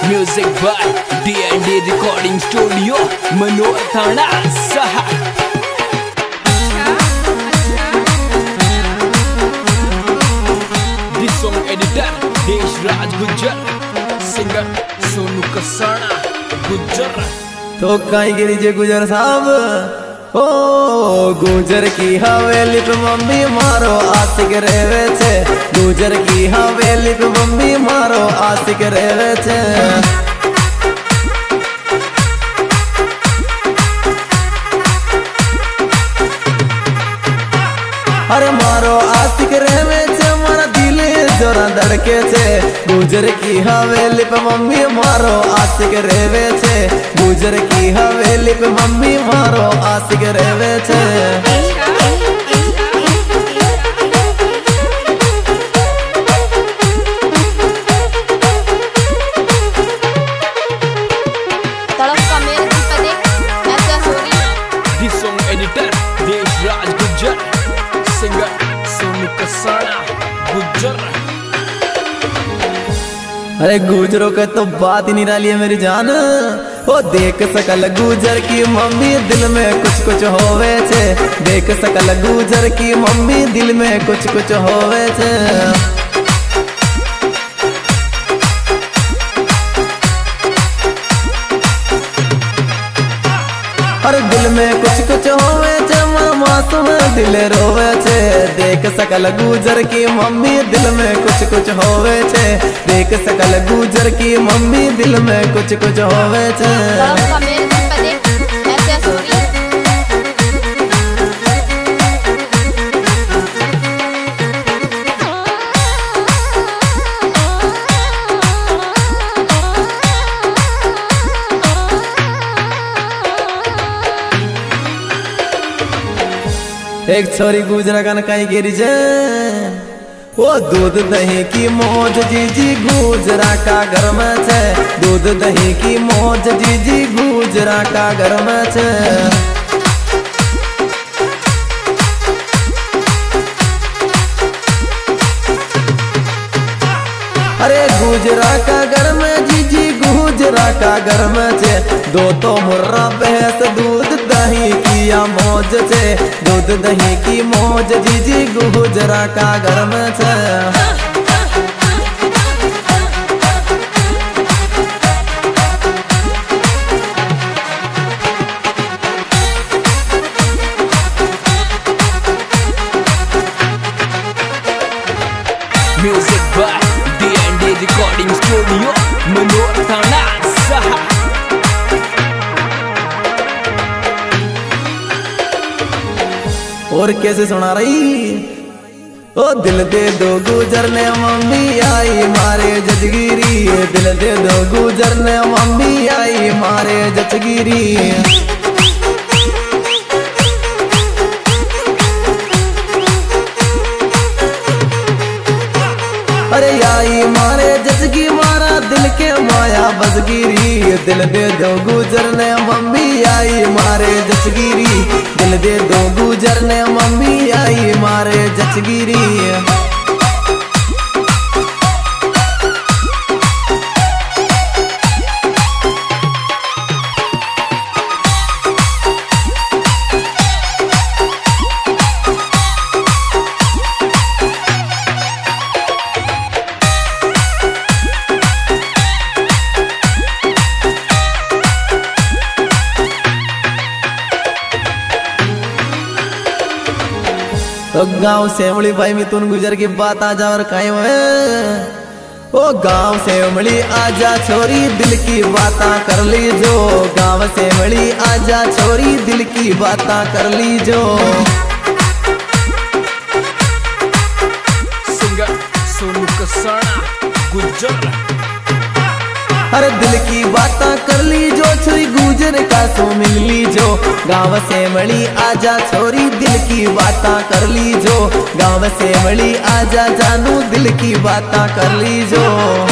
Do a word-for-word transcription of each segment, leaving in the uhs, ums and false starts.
Music by D and D recording studio Manor थाना Saha. This song editor Desh Raj Gujjar, singer Sonu Kasana Gujjar. तो कहीं गिरी जे गुजर साहब ओ गुजर की हवेली पे मम्मी मारो आशिक रेवे छे, गुजर की हवेली पे मम्मी मारो आशिक रेवे छे। अरे मारो आशिक रेवे छे, मारा दिल जोरा धड़के छे। गुजर की हवेली पे मम्मी मारो आशिक रेवे छे, गुजर की हवेली पे मम्मी मारो आशिक रेवे छे। This song editor Desh Raj Gujjar, singer Sonu Kasana Gujjar. अरे गुजरों का तो बात ही निराली है मेरी जान। ओ देख सकल गुजर की मम्मी दिल में कुछ कुछ होवे छे, देख सकल गुजर की मम्मी दिल में कुछ कुछ होवे छे। अरे दिल में कुछ कुछ होवे छे, मासूम दिल रोवे छे। देख सकल गुजर की मम्मी दिल में कुछ कुछ होवे छे, देख सकल गुजर की मम्मी दिल में कुछ कुछ होवे छे। एक छोरी गुजरा कन कहीं गिरी जे, वो दूध दही की मौज जीजी गुजरा का घर में छे, दूध दही की मौज जीजी गुजरा का घर में छे। अरे गुजरा का घर में जीजी गुजरा का घर में छे, दो तो मुर्रा भैंस दूध दही किया मौज छे, दूध दही की मौज जीजी गुजरा का घर में छे। Music by D and D recording studio Manor थाना सहा। और कैसे सुना रही ओ दिल दे दो गुजर ने मम्मी आई मारे जजगिरी, दिल दे दो गुजर ने मम्मी आई मारे जजगिरी। अरे आई मारे जजगी मारा दिल के माया बजगिरी, दिल दे दो गुजर ने मम्मी आई मारे जचगिरी, दिल दे दो गुजर ने मम्मी आई मारे जचगिरी। तो गाँव सेमड़ी भाई मिथुन गुजर की बात आ जा और कायम है। ओ गाँव सेमड़ी आजा छोरी दिल की बाता कर ली जो, गाँव सेमड़ी आजा छोरी दिल की बाता कर ली जो। सिंगर सोनू कसाना गुज्जर। अरे दिल की बाता कर ली जो, छोरी गुजर का सो मिल ली जो, गाँव से मड़ी आजा छोरी दिल की बाता कर ली जो, गाँव से मड़ी आजा जानू दिल की बाता कर ली जो।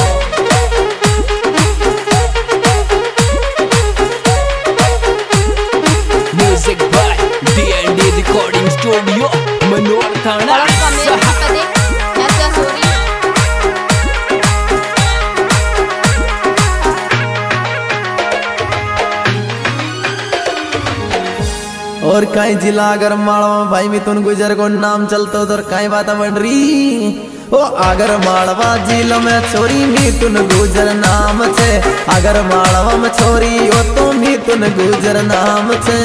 Music by D and D recording studio Manor थाना सहा। और कई जिला अगर मालवा भाई मिथुन गुजर को नाम चलतो तो कई बात बन रही ओ अगर मालवा जिला में छोरी मिथुन गुजर नाम छे अगर मालवा में छोरी ओ तो मिथुन गुजर नाम छे।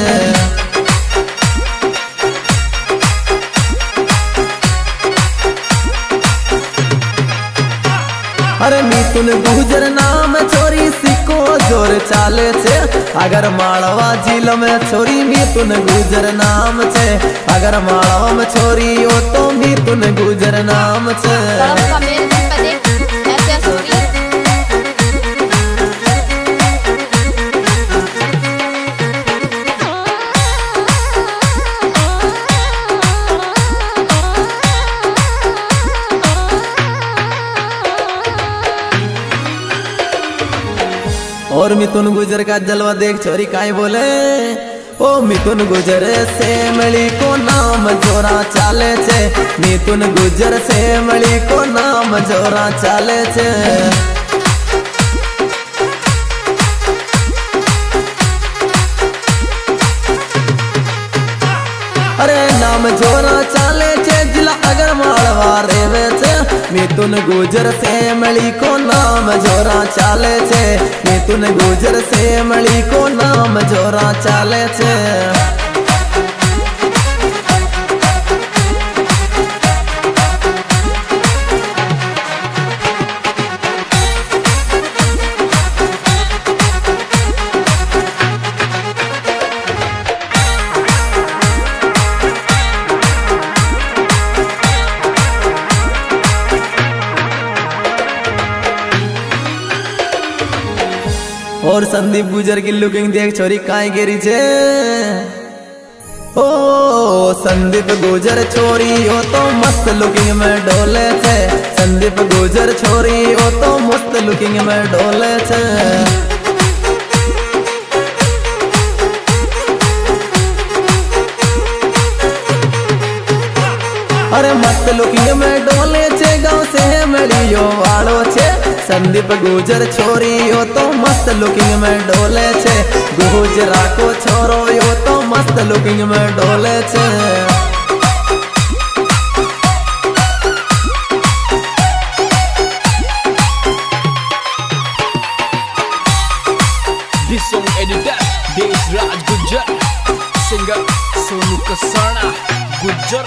अरे मिथुन गुजर नाम छोरी सिक्को जोर चाले छे अगर मालवा जिला में छोरी मिथुन गुजर नाम छे अगर मालवा में छोरी हो तो मिथुन गुजर नाम छे। और मिथुन गुजर का जलवा देख छोरी काई बोले ओ मिथुन गुजर से मली को नाम जोरा चाले छे मिथुन गुजर से मली को नाम जोरा चाले छे। अरे नाम जोरा चाले छे जिला अगर मालवा रेवे छे मिथुन गुजर से मली को नाम जोरा चाले छे मिथुन गुजर से मली को नाम जोरा चाले छे। और संदीप गुजर की लुकिंग देख छोरी काई गेरी छे ओ संदीप गुजर छोरी हो तो मस्त लुकिंग में डोले छे संदीप गुजर छोरी हो तो मस्त लुकिंग में डोले छे। अरे मस्त लुकिंग में डोले छे गाँव से मलियो वालो छे संदीप गुजर छोरी हो तो मस्त लुकिंग में डोले छे गुजरा को छोरो हो तो मस्त लुकिंग में डोले छे। This song editor Desh Raj Gujjar, singer Sonu Kasana Gujjar।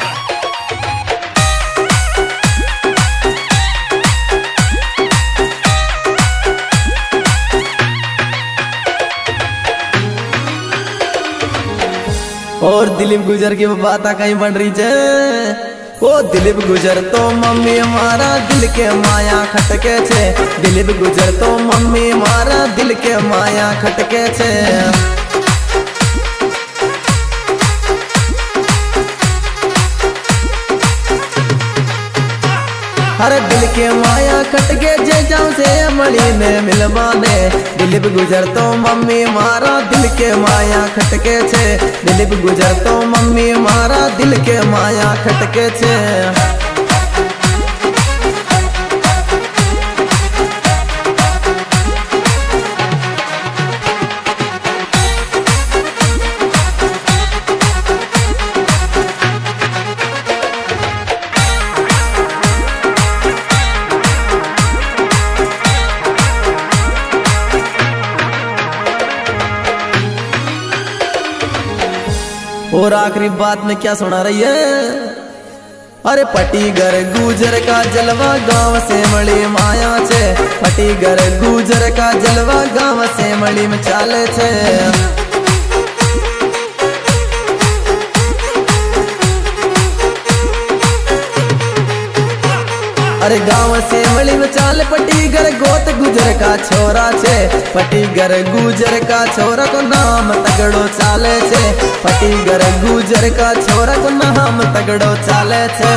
और दिलीप गुजर की बात कहीं बन रही है ओ दिलीप गुजर तो मम्मी हमारा दिल के माया खटके छे दिलीप गुजर तो मम्मी हमारा दिल के माया खटके छे। अरे दिल के माया खटके जे जाऊं से मली ने मिलवाने दिलीप गुजर तो मम्मी मारा दिल के माया खटके छे दिलीप गुजर तो मम्मी मारा दिल के माया खटके छे। और आखिरी बात में क्या सुना रही है अरे पटीगर गुजर का जलवा गांव से मली माया छे पटीगर गुजर का जलवा गांव से मली में चाले छे। अरे गांव से मली में चाल पटीगर गोत गुजर का छोरा छे पटीगर गुजर का छोरा को नाम तगड़ो चाले छे पटीगर गुजर का छोरा को नाम तगड़ो चाले छे।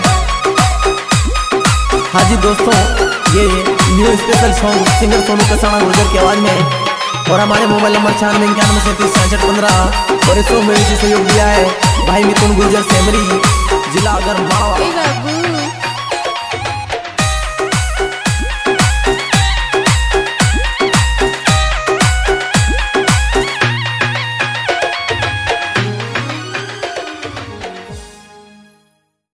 हाँ जी दोस्तों, ये new special song singer Sonu Kasana Gujar की आवाज में और हमारे मोबाइल नंबर छियानवे इक्यानवे सैंतीस सैंसठ पंद्रह और इस में सहयोग दिया है भाई मिथुन गुजर सेमरी जिला अगर मालवा।